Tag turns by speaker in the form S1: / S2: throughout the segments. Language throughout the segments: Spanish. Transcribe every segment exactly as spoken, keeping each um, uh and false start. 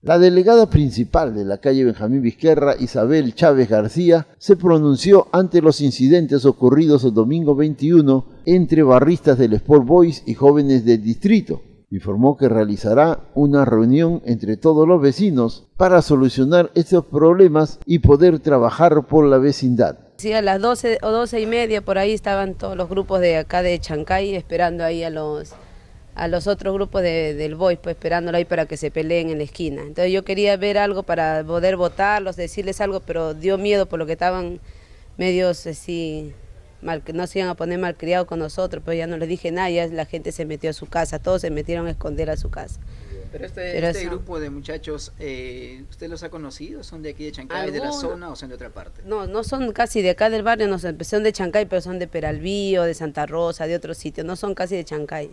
S1: La delegada principal de la calle Benjamín Vizquerra, Isabel Chávez García, se pronunció ante los incidentes ocurridos el domingo veintiuno entre barristas del Sport Boys y jóvenes del distrito. Informó que realizará una reunión entre todos los vecinos para solucionar estos problemas y poder trabajar por la vecindad.
S2: Sí, a las doce o doce y media por ahí estaban todos los grupos de acá de Chancay esperando ahí a los... a los otros grupos de, del Boys, pues esperándolo ahí para que se peleen en la esquina. Entonces yo quería ver algo para poder votarlos, decirles algo, pero dio miedo por lo que estaban medios así, mal, que no se iban a poner malcriados con nosotros, pero ya no les dije nada, ya la gente se metió a su casa, todos se metieron a esconder a su casa.
S3: Pero este, pero este eso, grupo de muchachos, eh, ¿usted los ha conocido? ¿Son de aquí de Chancay, de la zona o son de otra parte?
S2: No, no son casi de acá del barrio, no son, son de Chancay, pero son de Peralvillo, de Santa Rosa, de otros sitios, no son casi de Chancay.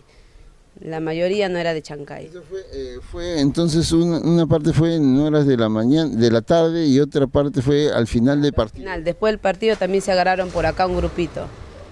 S2: La mayoría no era de Chancay.
S1: Eso fue, eh, fue entonces una, una parte fue en horas de la mañana, de la tarde, y otra parte fue al final del partido.
S2: Final, después del partido también se agarraron por acá un grupito.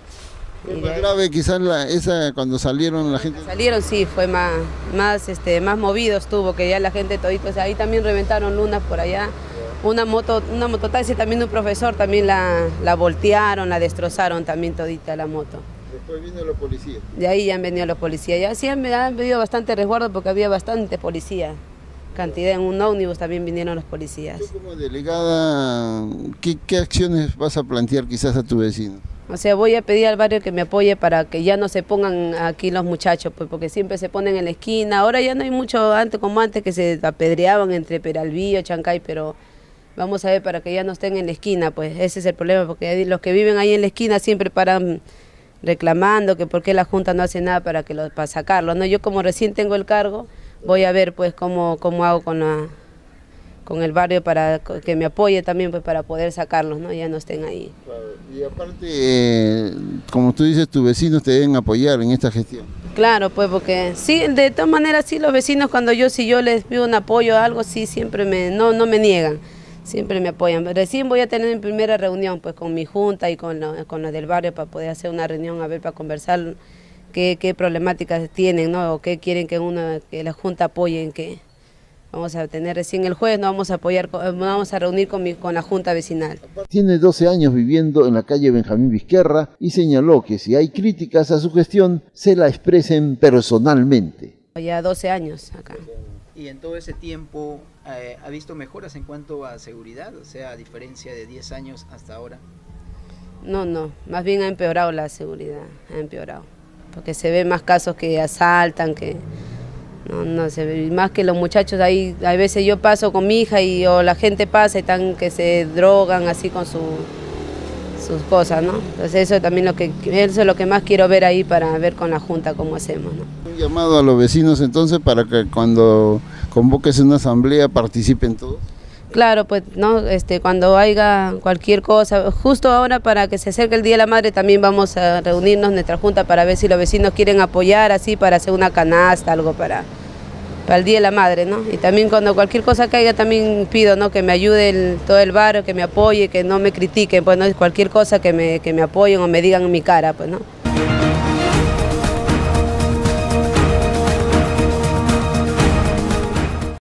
S1: Fue más grave quizás la, esa cuando salieron la gente.
S2: Salieron sí, fue más, más, este, más movido estuvo, que ya la gente todito, o sea, ahí también reventaron lunas por allá. Una moto, una mototaxi también de un profesor también la, la voltearon, la destrozaron también todita la moto.
S1: Después vino la policía.
S2: De ahí ya han venido los policías. Ya sí han, han venido bastante resguardo porque había bastante policía. Cantidad, en un ómnibus también vinieron los policías.
S1: Tú como delegada, ¿qué, qué acciones vas a plantear quizás a tu vecino?
S2: O sea, voy a pedir al barrio que me apoye para que ya no se pongan aquí los muchachos, pues porque siempre se ponen en la esquina. Ahora ya no hay mucho antes como antes que se apedreaban entre Peralvillo, Chancay, pero vamos a ver para que ya no estén en la esquina, pues ese es el problema, porque los que viven ahí en la esquina siempre paran reclamando que por qué la Junta no hace nada para que los, para sacarlos, ¿no? Yo como recién tengo el cargo, voy a ver pues cómo, cómo hago con la, con el barrio para que me apoye también pues para poder sacarlos, ¿no? Ya no estén ahí.
S1: Claro. Y aparte, eh, como tú dices, tus vecinos te deben apoyar en esta gestión.
S2: Claro, pues porque sí, de todas maneras sí, los vecinos cuando yo, si yo les pido un apoyo o algo, sí, siempre me, no, no me niegan. Siempre me apoyan. Recién voy a tener mi primera reunión pues con mi junta y con los con los del barrio para poder hacer una reunión, a ver, para conversar qué, qué problemáticas tienen, ¿no? O qué quieren que una que la junta apoye en qué. Vamos a tener recién el jueves, nos vamos a apoyar, nos vamos a reunir con, mi, con la junta vecinal.
S1: Tiene doce años viviendo en la calle Benjamín Vizquerra y señaló que si hay críticas a su gestión, se la expresen personalmente.
S2: Ya doce años acá.
S3: Y en todo ese tiempo, eh, ¿ha visto mejoras en cuanto a seguridad? O sea, a diferencia de diez años hasta ahora.
S2: No, no, más bien ha empeorado la seguridad, ha empeorado. Porque se ven más casos que asaltan, que no, no se ve. Más que los muchachos ahí, a veces yo paso con mi hija y o la gente pasa y están que se drogan así con su, sus cosas, ¿no? Entonces eso también lo que, eso es lo que más quiero ver ahí para ver con la Junta cómo hacemos, ¿no?
S1: Un llamado a los vecinos entonces para que cuando convoques una asamblea participen todos.
S2: Claro, pues no, este, cuando haya cualquier cosa, justo ahora para que se acerque el Día de la Madre también vamos a reunirnos en nuestra junta para ver si los vecinos quieren apoyar así para hacer una canasta, algo para, para el Día de la Madre, ¿no? Y también cuando cualquier cosa caiga también pido, ¿no? Que me ayude el, todo el barrio, que me apoye, que no me critiquen, pues no, cualquier cosa que me, que me apoyen o me digan en mi cara, pues no.